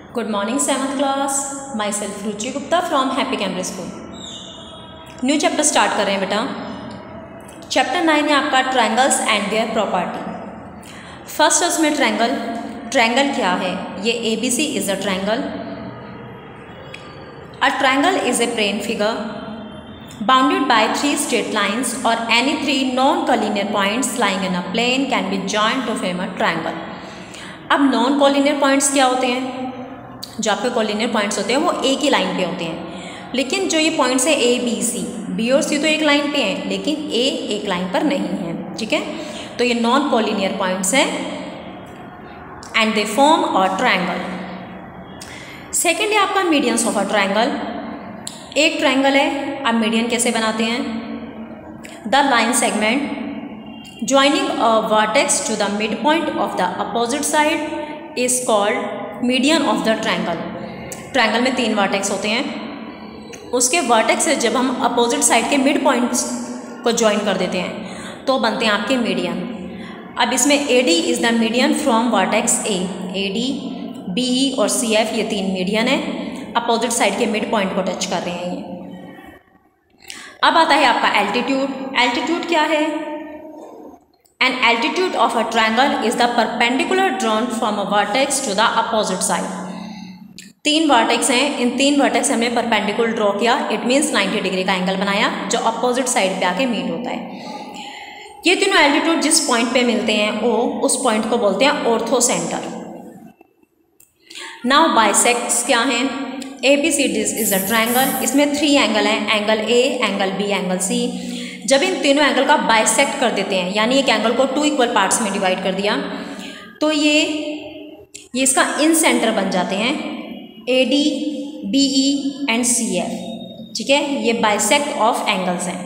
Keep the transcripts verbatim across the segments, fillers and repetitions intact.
Good morning seventh class. Myself Ruchi Gupta from Happy Camry School. New chapter start कर रहे हैं बेटा. चैप्टर नाइन है आपका triangles and their property. First उसमें ट्रायंगल. ट्रायंगल क्या है? ये A B C is a triangle. A triangle is a plane figure bounded by three straight lines or any three non-collinear points lying in a plane can be joined to form a triangle. अब non collinear points क्या होते हैं? जो आपके collinear points होते हैं वो एक ही लाइन पे होते हैं, लेकिन जो ये पॉइंट्स है ए बी सी, बी और सी तो एक लाइन पे हैं लेकिन ए एक लाइन पर नहीं है. ठीक है, तो ये नॉन कॉलिनियर पॉइंट्स हैं and they form a triangle. Second है आपका मीडियंस ऑफ अ ट्रायंगल. एक ट्रायंगल है, अब मीडियन कैसे बनाते हैं? The line segment joining a vertex to the mid point of the opposite side is called median of the triangle. Triangle में तीन वर्टेक्स होते हैं, उसके वर्टेक्स से जब हम अपोजिट साइड के मिड पॉइंट्स को ज्वाइन कर देते हैं तो बनते हैं आपके मीडियन. अब इसमें A D is the median from vertex A. A D, B E और सी एफ ये तीन मीडियन है, अपोजिट साइड के मिड पॉइंट को टच कर रहे हैं ये. अब आता है आपका एल्टीट्यूड. एल्टीट्यूड क्या है? An altitude of a triangle is the perpendicular drawn from a vertex to the opposite side. तीन वर्टेक्स हैं, इन तीन वर्टेक्स हमने परपेंडिकुलर ड्रॉ किया, इट मीन्स नाइन्टी डिग्री का एंगल बनाया जो अपोजिट साइड पे आके मीट होता है. ये तीनों एल्टीट्यूड जिस पॉइंट पे मिलते हैं ओ उस पॉइंट को बोलते हैं ऑर्थो सेंटर. नाउ बाइसेक्ट्स क्या हैं? A B C D is a triangle. इसमें थ्री एंगल हैं, angle A, angle B, angle C. जब इन तीनों एंगल का बाइसेक्ट कर देते हैं, यानी एक एंगल को टू इक्वल पार्ट्स में डिवाइड कर दिया, तो ये ये इसका इन सेंटर बन जाते हैं A D, B E and C F. ठीक है, ये बाइसेक्ट ऑफ एंगल्स हैं.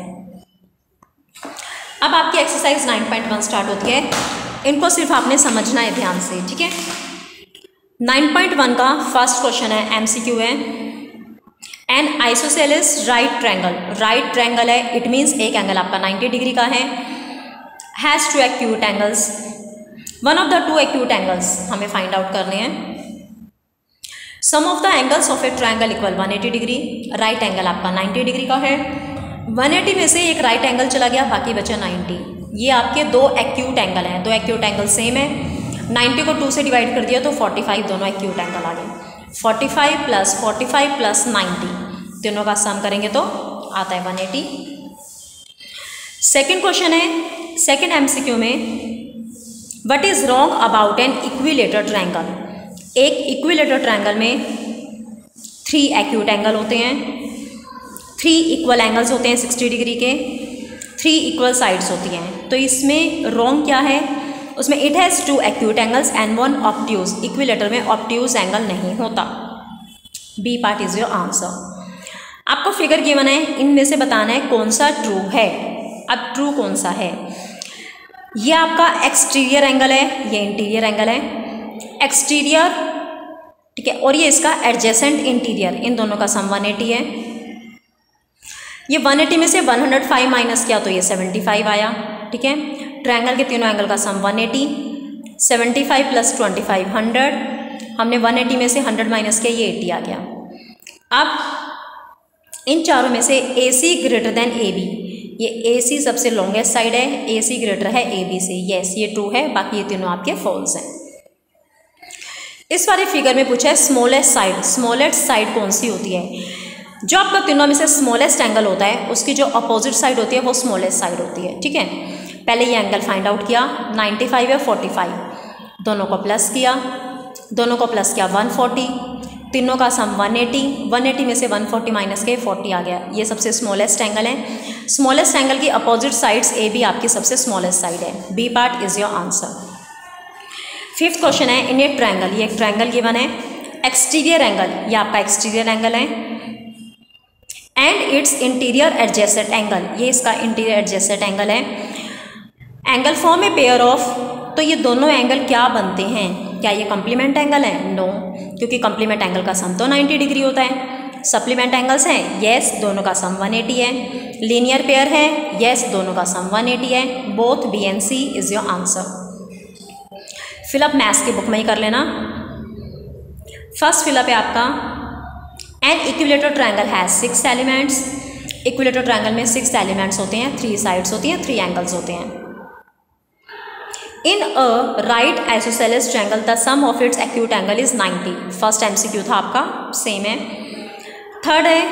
अब आपकी exercise nine point one start होती है, इनको सिर्फ आपने समझना है ध्यान से. ठीक है, नाइन पॉइंट वन का फर्स्ट क्वेश्चन है, एमसीक्यू है. An isosceles right triangle. Right triangle है, इट मीन्स एक एंगल आपका नाइन्टी डिग्री का है. Has two acute angles. One of the two acute angles हमें फाइंड आउट करने हैं. Sum of the angles of a triangle equal one eighty degree. Right angle आपका ninety degree का है. वन एटी में से एक राइट एंगल चला गया, बाकी बचा नाइन्टी. ये आपके दो एक्यूट एंगल हैं, दो एक्यूट एंगल सेम है. नाइन्टी को टू से डिवाइड कर दिया तो फोर्टी फाइव, दोनों एक्यूट एंगल आ गए. Forty five plus forty five plus ninety, तीनों का सम करेंगे तो आता है वन एटी. सेकेंड क्वेश्चन है, सेकेंड एमसीक्यू में, what is wrong about an equilateral triangle. एक इक्विलेटर ट्रायंगल में थ्री एक्यूट एंगल होते हैं, थ्री इक्वल एंगल्स होते हैं सिक्सटी डिग्री के, थ्री इक्वल साइड्स होती हैं. तो इसमें रॉन्ग क्या है? उसमें it has two acute angles and one obtuse. Equilateral में ऑब्ट्यूज एंगल नहीं होता. B part is your answer. आपको फिगर गिवन है, इनमें से बताना है कौन सा ट्रू है. अब ट्रू कौन सा है? ये आपका एक्सटीरियर एंगल है, ये इंटीरियर एंगल है. एक्सटीरियर, ठीक है, और ये इसका एडजेसेंट इंटीरियर, इन दोनों का सम वन एटी है. ये वन एटी में से वन हंड्रेड फाइव माइनस किया तो ये सेवेंटी फाइव आया. ठीक है, ट्रायंगल के तीनों एंगल का sum one eighty. Seventy five plus twenty five hundred. हमने वन एटी में से हंड्रेड माइनस किया, ये एटी आ गया. अब इन चारों में से A C greater than A B. ये ए सी सबसे लॉन्गेस्ट साइड है, ए सी ग्रेटर है ए बी से. यस, ये ट्रू है, बाकी ये तीनों आपके फॉल्स हैं. इस वाले फिगर में पूछा है स्मॉलेस्ट साइड. स्मॉलेस्ट साइड कौन सी होती है? जो आपका तीनों में से स्मॉलेस्ट एंगल होता है उसकी जो अपोजिट साइड होती है वो स्मॉलेस्ट साइड होती है. ठीक है, पहले ये एंगल फाइंड आउट किया, नाइन्टी फाइव है फोर्टी फाइव, दोनों को प्लस किया, दोनों को प्लस किया वन फोर्टी, तीनों का sum one eighty. One eighty में से वन फोर्टी माइनस के फोर्टी आ गया. ये सबसे स्मॉलेस्ट एंगल है. स्मॉलेस्ट एंगल की अपोजिट साइड्स ए बी आपकी सबसे स्मॉलेस्ट साइड है. B part is your answer. Fifth question है, इन ए ट्रायंगल. ये एक ट्रायंगल गिवन है, एक्सटीरियर एंगल, ये आपका एक्सटीरियर एंगल है, and its interior adjacent angle, ये इसका इंटीरियर एडजेसेंट एंगल है. Angle form a pair of, तो ये दोनों एंगल क्या बनते हैं? क्या ये कॉम्प्लीमेंट एंगल है? नो, क्योंकि कॉम्प्लीमेंट एंगल का सम तो नाइन्टी डिग्री होता है. सप्लीमेंट एंगल्स हैं, यस, दोनों का सम वन एटी है. लीनियर पेयर है, यस, दोनों का सम वन एटी है. Both B and C is your answer. Fill up maths की बुक में ही कर लेना. फर्स्ट फिलअप है आपका, an equilateral triangle has six elements. Equilateral triangle में सिक्स एलिमेंट्स होते हैं, थ्री साइड्स होती हैं, थ्री एंगल्स होते हैं। In a right isosceles triangle the sum of its acute angle is ninety. First MCQ था आपका, सेम है। थर्ड है,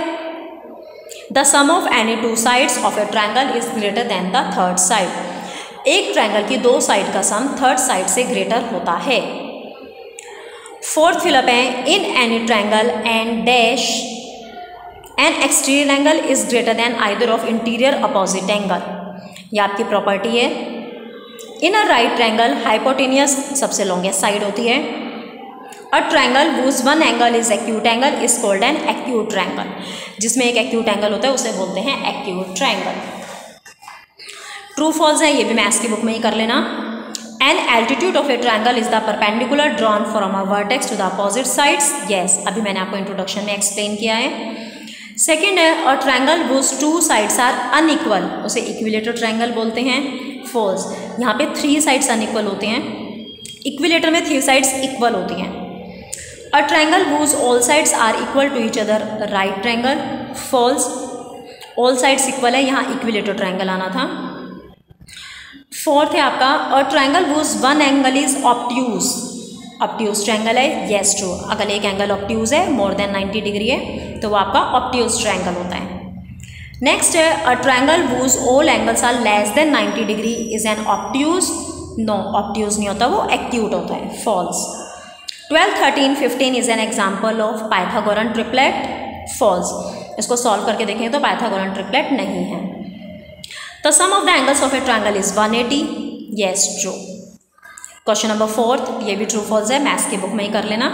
the sum of any two sides of a triangle is greater than the third side. एक triangle की दो side का sum third side से greater होता है। फोर्थ फिलअप है, in any triangle and dash an exterior angle is greater than either of interior opposite angle. ये आपकी प्रॉपर्टी है। In a right triangle hypotenuse सबसे लॉन्गेस्ट साइड होती है। A triangle whose one angle is acute angle is called an acute triangle. जिसमें एक acute angle होता है उसे बोलते हैं एक्यूट ट्रायंगल। ट्रू फॉल्स है, ये भी मैथ्स की बुक में ही कर लेना। An altitude of a triangle is the perpendicular drawn from a vertex to the opposite sides. Yes, अभी मैंने आपको इंट्रोडक्शन में एक्सप्लेन किया है। सेकेंड है, a triangle whose two sides are unequal, उसे इक्विलेटरल ट्रायंगल बोलते हैं। फॉल्स, यहाँ पे थ्री साइड्स अनइक्वल होते हैं, इक्विलेटर में थ्री साइड्स इक्वल होती हैं। A triangle whose all sides are equal to each other, right triangle। false, all sides equal है, यहाँ इक्विलेटर ट्रायंगल आना था। फोर्थ है आपका, a triangle whose one angle is obtuse। obtuse triangle है, yes true। अगर एक एंगल obtuse है, मोर देन नाइन्टी डिग्री है, तो वो आपका obtuse ट्रायंगल होता है। नेक्स्ट है, a triangle whose all angles are less than ninety degree is an obtuse। No, obtuse नहीं होता, वो acute होता है। false। Twelve, thirteen, fifteen is an example of Pythagorean triplet. False, इसको सॉल्व करके देखें तो पाइथागोरन ट्रिपलेट नहीं है। The sum of the angles of a triangle is one eighty. Yes true. Question number fourth, ये भी ट्रू फॉल्स है, maths की बुक में ही कर लेना।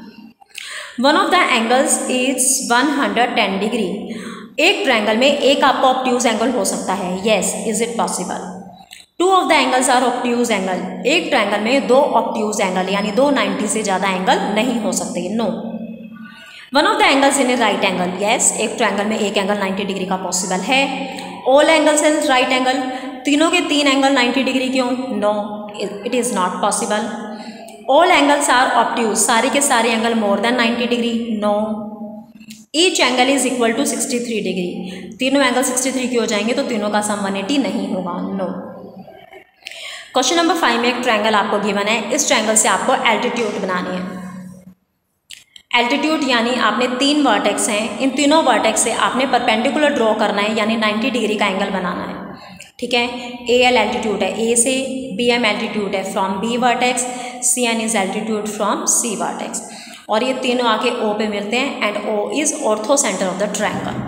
One of the angles is one hundred ten degree. एक ट्रायंगल में एक आपको ऑब्ट्यूज एंगल हो सकता है। Yes, is it possible. Two of the angles are obtuse angle. एक ट्रायंगल में दो ऑब्ट्यूज एंगल यानी दो नाइन्टी से ज़्यादा एंगल नहीं हो सकते। No. One of the angles in a right angle. Yes, एक ट्रायंगल में एक एंगल नाइन्टी डिग्री का पॉसिबल है। All angles in right angle, तीनों के तीन एंगल नाइन्टी डिग्री क्यों? No, it is not possible. All angles are obtuse, सारे के सारे angle more than ninety degree. No. Each angle is equal to sixty three degree. तीनों angle sixty three के हो जाएंगे तो तीनों का सम वन एटी नहीं होगा। नो। क्वेश्चन नंबर फाइव में एक ट्रायंगल आपको गिवन है, इस ट्रायंगल से आपको एल्टीट्यूड बनानी है। एल्टीट्यूड यानी आपने तीन वर्टेक्स हैं, इन तीनों वर्टेक्स से आपने परपेंडिकुलर ड्रॉ करना है यानी नाइन्टी डिग्री का एंगल बनाना है। ठीक है, ए एल एल्टीट्यूड है ए से, बी एम एल्टीट्यूड है from B vertex, C N is altitude from C vertex, और ये तीनों आके ओ पे मिलते हैं and O is orthocentre of the triangle.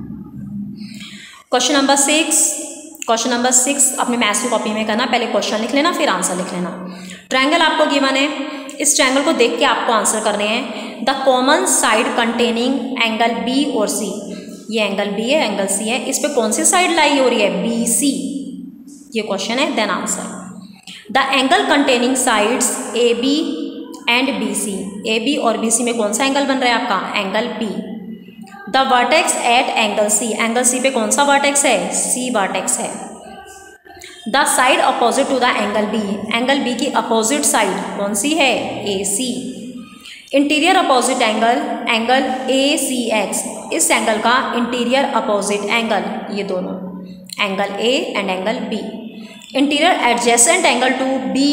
Question number six, question number six अपने मैथ्स की कॉपी में करना, पहले क्वेश्चन लिख लेना फिर आंसर लिख लेना। ट्रायंगल आपको गिवन है, इस ट्रायंगल को देख के आपको आंसर करने हैं। The common side containing angle B और सी। ये एंगल बी है, एंगल सी है, इस पे कौन सी साइड लाई हो रही है? B C. ये क्वेश्चन है, then answer. The angle containing sides A B and B C. A B और बी सी में कौन सा एंगल बन रहा है आपका? Angle B. The vertex at angle C. Angle C पे कौन सा वर्टेक्स है? सी वर्टेक्स है। The side opposite to the angle B. Angle B की अपोजिट साइड कौन सी है? A C. Interior opposite angle, angle A C X. इस एंगल का इंटीरियर अपोजिट एंगल, ये दोनों angle A and angle B. Interior adjacent angle to B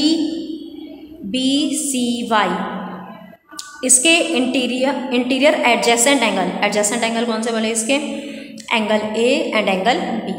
B C Y. इसके interior interior adjacent angle, adjacent angle कौन से बोले इसके? Angle A and angle B.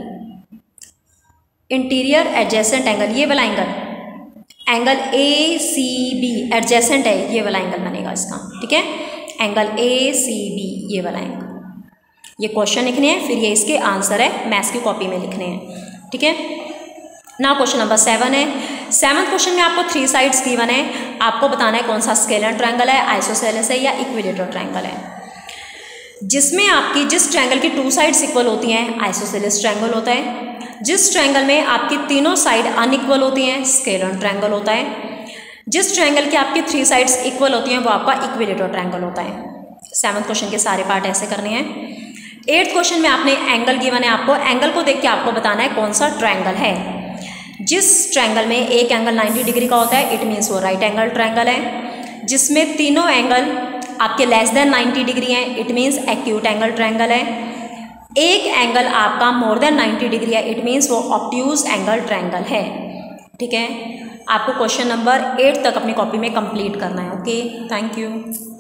Interior adjacent angle, ये वाला angle, angle A C B adjacent है, ये वाला एंगल बनेगा इसका। ठीक है, एंगल ए सी बी, ये वाला एंगल। ये क्वेश्चन लिखने हैं, फिर ये इसके आंसर है, मैथ्स की कॉपी में लिखने हैं। ठीक है ना। क्वेश्चन नंबर सेवन है। सेवन्थ क्वेश्चन में आपको थ्री साइड्स गिवन है, आपको बताना है कौन सा स्केलर ट्रायंगल है, आइसोसेलेस है या इक्विलेटरल ट्रायंगल है। जिसमें आपकी जिस ट्रायंगल की टू साइड्स इक्वल होती हैं आइसोसेलेस ट्रायंगल होता है। जिस ट्रायंगल में आपकी तीनों साइड अनइक्वल होती हैं स्केलर ट्रायंगल होता है। जिस ट्रायंगल की आपकी थ्री साइड्स इक्वल होती हैं वो आपका इक्विलेटरल ट्रायंगल होता है। सेवन्थ क्वेश्चन के सारे पार्ट ऐसे करने हैं। एट्थ क्वेश्चन में आपने एंगल गिवन है, आपको एंगल को देख के आपको बताना है कौन सा ट्रायंगल है। जिस ट्रायंगल में एक एंगल नाइन्टी डिग्री का होता है इट मीन्स वो राइट एंगल ट्रायंगल है। जिसमें तीनों एंगल आपके लेस देन नाइन्टी डिग्री हैं, it means acute angle triangle है। एक एंगल आपका मोर देन नाइन्टी डिग्री है, इट मीन्स वो ऑब्ट्यूज एंगल ट्रायंगल है। ठीक है, आपको क्वेश्चन नंबर एट तक अपनी कॉपी में कंप्लीट करना है। Okay, thank you.